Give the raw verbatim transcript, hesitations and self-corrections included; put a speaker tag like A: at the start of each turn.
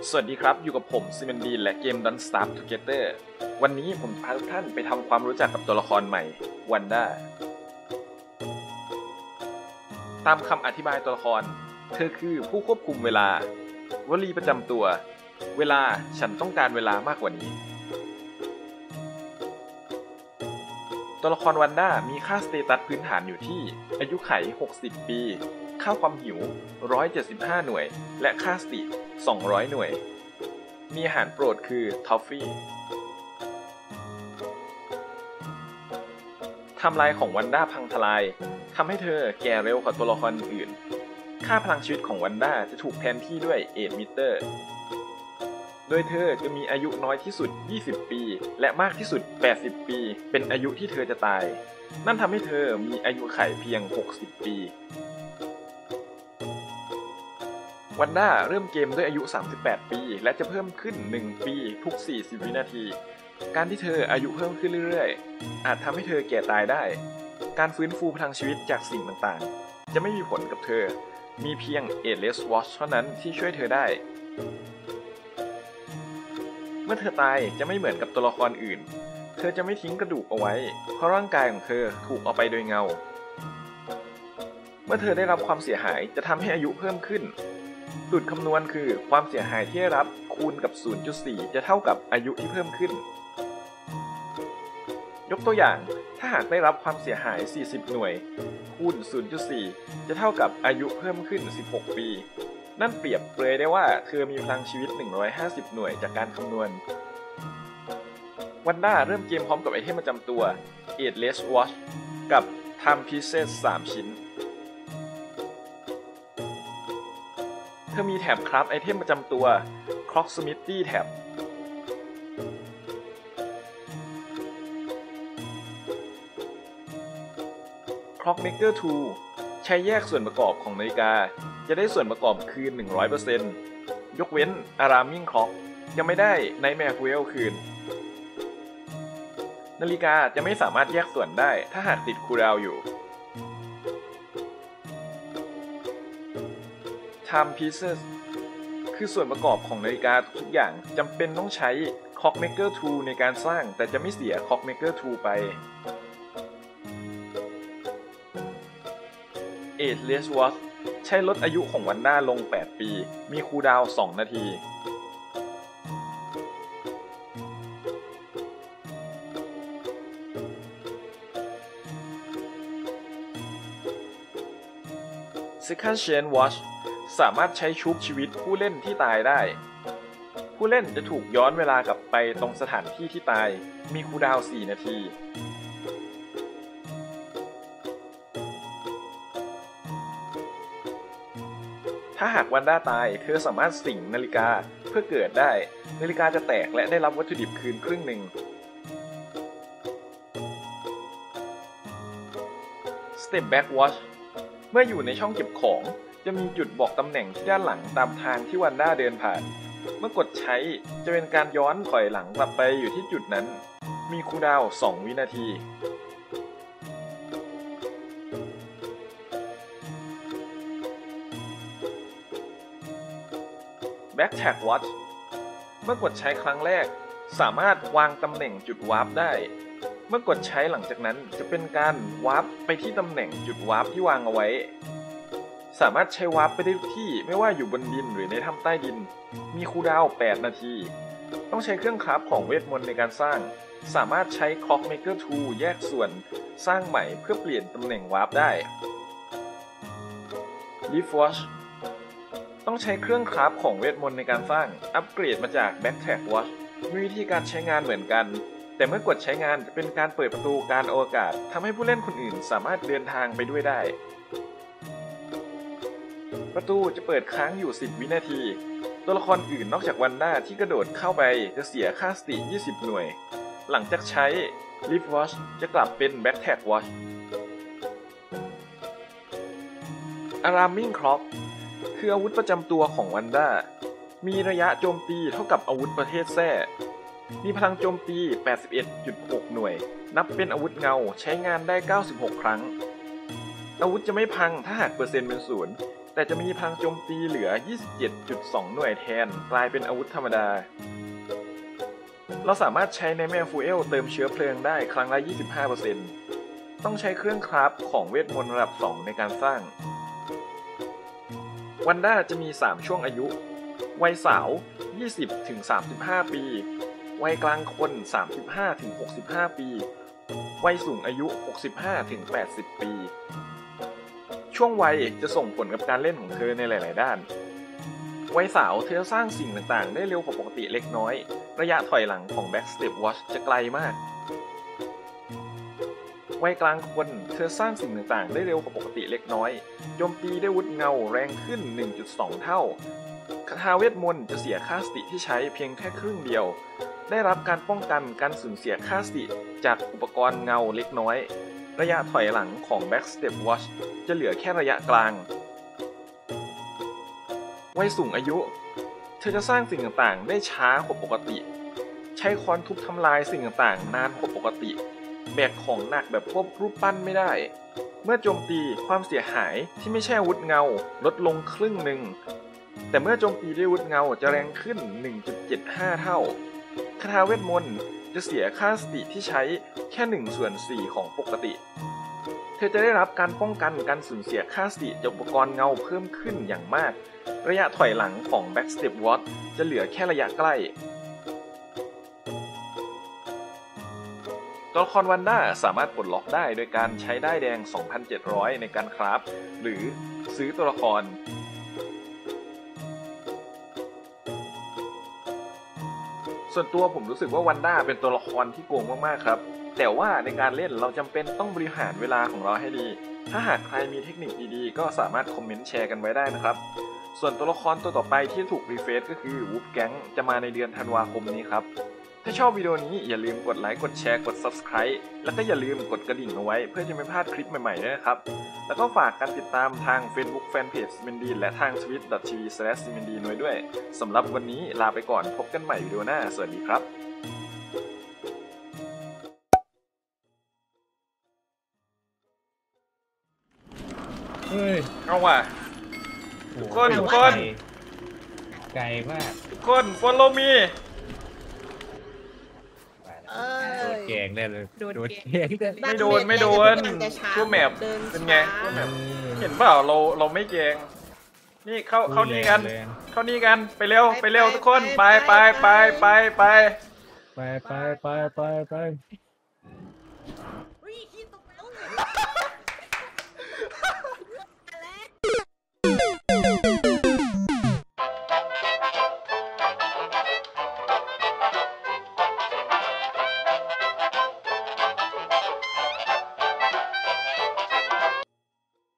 A: สวัสดีครับอยู่กับผมซิมเมนดีและเกม Don't Starve Together วันนี้ผมจะพาทุกท่านไปทำความรู้จักกับตัวละครใหม่วันด้าตามคำอธิบายตัวละครเธอคือผู้ควบคุมเวลาวลีประจำตัวเวลาฉันต้องการเวลามากกว่านี้ตัวละครวันด้ามีค่าสเตตัสพื้นฐานอยู่ที่อายุไขหกสิบปีค่าความหิวหนึ่งร้อยเจ็ดสิบห้าหน่วยและค่าสติสองร้อยหน่วยมีอาหารโปรดคือทอฟฟี่ไทม์ไลน์ของวันด้าพังทลายทำให้เธอแก่เร็วกว่าตัวละครอื่นค่าพลังชีวิตของวันด้าจะถูกแทนที่ด้วยเอจมิเตอร์โดยเธอจะมีอายุน้อยที่สุดยี่สิบปีและมากที่สุดแปดสิบปีเป็นอายุที่เธอจะตายนั่นทำให้เธอมีอายุขัยเพียงหกสิบปีวันด้าเริ่มเกมด้วยอายุสามสิบแปดปีและจะเพิ่มขึ้นหนึ่งปีทุกสี่สิบวินาทีการที่เธออายุเพิ่มขึ้นเรื่อยๆอาจทำให้เธอแก่ตายได้การฟื้นฟูพลังชีวิตจากสิ่งต่างๆจะไม่มีผลกับเธอมีเพียง Ageless Watch เท่านั้นที่ช่วยเธอได้เมื่อเธอตายจะไม่เหมือนกับตัวละครอื่นเธอจะไม่ทิ้งกระดูกเอาไว้เพราะร่างกายของเธอถูกเอาไปโดยเงาเมื่อเธอได้รับความเสียหายจะทำให้อายุเพิ่มขึ้นสูตรคำนวณคือความเสียหายที่ได้รับคูณกับ ศูนย์จุดสี่ จะเท่ากับอายุที่เพิ่มขึ้นยกตัวอย่างถ้าหากได้รับความเสียหายสี่สิบหน่วยคูณ ศูนย์จุดสี่ จะเท่ากับอายุเพิ่มขึ้นสิบหกปีนั่นเปรียบเปรยได้ว่าเธอมีพลังชีวิตหนึ่งร้อยห้าสิบหน่วยจากการคำนวณวันด้าเริ่มเกมพร้อมกับไอเทมประจำตัว Ageless Watch กับ Time Pieces สามชิ้นเธอมีแถบคราฟไอเทมประจำตัว Clocksmithy แถบ Clockmaker ทู ใช้แยกส่วนประกอบของนาฬิกาจะได้ส่วนประกอบคืน หนึ่งร้อยเปอร์เซ็นต์ ยกเว้น Alarming Clock ยังไม่ได้ Nightmare Fuel คืนนาฬิกาจะไม่สามารถแยกส่วนได้ถ้าหากติดคูลดาวน์อยู่ Time Pieces คือส่วนประกอบของนาฬิกาทุกอย่างจำเป็นต้องใช้ Clockmaker ทู ในการสร้างแต่จะไม่เสีย Clockmaker ทู ไป Ageless Watch ใช้ลดอายุของวันด้าลงแปดปีมีคูลดาวน์สองนาที Second Chain Watch สามารถใช้ชุบชีวิตผู้เล่นที่ตายได้ผู้เล่นจะถูกย้อนเวลากลับไปตรงสถานที่ที่ตายมีคูลดาวน์สี่นาทีถ้าหากวันด้าตายเธอสามารถสิงนาฬิกาเพื่อเกิดได้นาฬิกาจะแตกและได้รับวัตถุดิบคืนครึ่งหนึ่ง Step Back Watch เมื่ออยู่ในช่องเก็บของจะมีจุดบอกตำแหน่งที่ด้านหลังตามทางที่วันด้าเดินผ่านเมื่อกดใช้จะเป็นการย้อนถอยหลังกลับไปอยู่ที่จุดนั้นมีคูลดาวน์สองวินาที Backtrack Watch เมื่อกดใช้ครั้งแรกสามารถวางตำแหน่งจุดวาร์ปได้เมื่อกดใช้หลังจากนั้นจะเป็นการวาร์ปไปที่ตำแหน่งจุดวาร์ปที่วางเอาไว้สามารถใช้วาร์ปไปได้ทุกที่ไม่ว่าอยู่บนดินหรือในถ้ำใต้ดินมีคูลดาวน์แปดนาทีต้องใช้เครื่องคราฟของเวทมนต์ในการสร้างสามารถใช้ Clockmaker ทู แยกส่วนสร้างใหม่เพื่อเปลี่ยนตำแหน่งวาร์ปได้ Leaf Watch ต้องใช้เครื่องคราฟของเวทมนต์ในการสร้างอัปเกรดมาจาก Backtrack Watch มีวิธีการใช้งานเหมือนกันแต่เมื่อกดใช้งานจะเป็นการเปิดประตูการอวกาศทำให้ผู้เล่นคนอื่นสามารถเดินทางไปด้วยได้ประตูจะเปิดค้างอยู่สิบวินาทีตัวละครอื่นนอกจากวันด้าที่กระโดดเข้าไปจะเสียค่าสติยี่สิบหน่วยหลังจากใช้ Leaf Watch จะกลับเป็น Backtrack Watch Alarming Clock คืออาวุธประจำตัวของวันด้ามีระยะโจมตีเท่ากับอาวุธประเภทแส้มีพลังโจมตี แปดสิบเอ็ดจุดหก หน่วยนับเป็นอาวุธเงาใช้งานได้เก้าสิบหกครั้งอาวุธจะไม่พังถ้าหากเปอร์เซ็นต์เป็นศูนย์แต่จะมีพลังโจมตีเหลือ ยี่สิบเจ็ดจุดสอง หน่วยแทนกลายเป็นอาวุธธรรมดาเราสามารถใช้ในแมวฟูเอลเติมเชื้อเพลิงได้ครั้งละ ยี่สิบห้าเปอร์เซ็นต์ ต้องใช้เครื่องคราฟของเวทมนต์ระดับสองในการสร้างวันด้าจะมีสามช่วงอายุวัยสาว ยี่สิบถึงสามสิบห้า ปีวัยกลางคน สามสิบห้าถึงหกสิบห้า ปีวัยสูงอายุ หกสิบห้าถึงแปดสิบ ปีช่วงวัยจะส่งผลกับการเล่นของเธอในหลายๆด้านวัยสาวเธอสร้างสิ่งต่างๆได้เร็วกว่าปกติเล็กน้อยระยะถอยหลังของ Backstep Watch จะไกลมากวัยกลางคนเธอสร้างสิ่งต่างๆได้เร็วกว่าปกติเล็กน้อยโจมตีได้วุธเงาแรงขึ้น หนึ่งจุดสอง เท่าคาถาเวทมนต์จะเสียค่าสติที่ใช้เพียงแค่ครึ่งเดียวได้รับการป้องกันการสูญเสียค่าสติจากอุปกรณ์เงาเล็กน้อยระยะถอยหลังของ Backstep Watch จะเหลือแค่ระยะกลางวัยสูงอายุเธอจะสร้างสิ่งต่างๆได้ช้ากว่าปกติใช้ค้อนทุบทำลายสิ่งต่างๆนานกว่าปกติแบกของหนักแบบพวกรูปปั้นไม่ได้เมื่อโจมตีความเสียหายที่ไม่ใช่อาวุธเงาลดลงครึ่งหนึ่งแต่เมื่อโจมตีด้วยอาวุธเงาจะแรงขึ้น หนึ่งจุดเจ็ดห้า เท่าคาถาเวทมนต์จะเสียค่าสติที่ใช้แค่หนึ่งส่วนสี่ของปกติเธอจะได้รับการป้องกันการสูญเสียค่าสติจากอุปกรณ์เงาเพิ่มขึ้นอย่างมากระยะถอยหลังของ Backstep Watch จะเหลือแค่ระยะใกล้ตัวละครวันด้าสามารถปลดล็อกได้โดยการใช้ด้ายแดง สองพันเจ็ดร้อย ในการคราฟหรือซื้อตัวละครส่วนตัวผมรู้สึกว่าวันด้าเป็นตัวละครที่โกงมากๆครับแต่ว่าในการเล่นเราจำเป็นต้องบริหารเวลาของเราให้ดีถ้าหากใครมีเทคนิคดีๆก็สามารถคอมเมนต์แชร์กันไว้ได้นะครับส่วนตัวละครตัวต่อไปที่ถูกรีเฟรชก็คือวูฟแก๊งจะมาในเดือนธันวาคมนี้ครับถ้าชอบวิดีโอนี้อย่าลืมกดไลค์กดแชร์กด ซับสไครบ์ แล้วก็อย่าลืมกดกระดิ่งเอาไว้เพื่อจะไม่พลาดคลิปใหม่ๆด้วยนะครับแล้วก็ฝากการติดตามทาง Facebook Fanpage ซี เอ็ม ดี และทาง ทวิต ดอท ที วี สแลช ซี เอ็ม ดี ไว้ด้วยสำหรับวันนี้ลาไปก่อนพบกันใหม่วิดีโอหน้าสวัสดีครับ
B: เฮ้ย
A: เอาว่ะทุกคนทุกคน
B: ไกลมาก
A: ทุกคน follow me
B: โดนแกงได้เลยโดนแกงได้
A: ไม่โดนไม่โดนทั่วแมปเป็นไงทั่วแมปเห็นเปล่าเราเราไม่แกงนี่เข้าเข้านี่กันเข้านี่กันไปเร็วไปเร็วทุกคนไปไปไปไปไป
B: ไปไปไปไปไป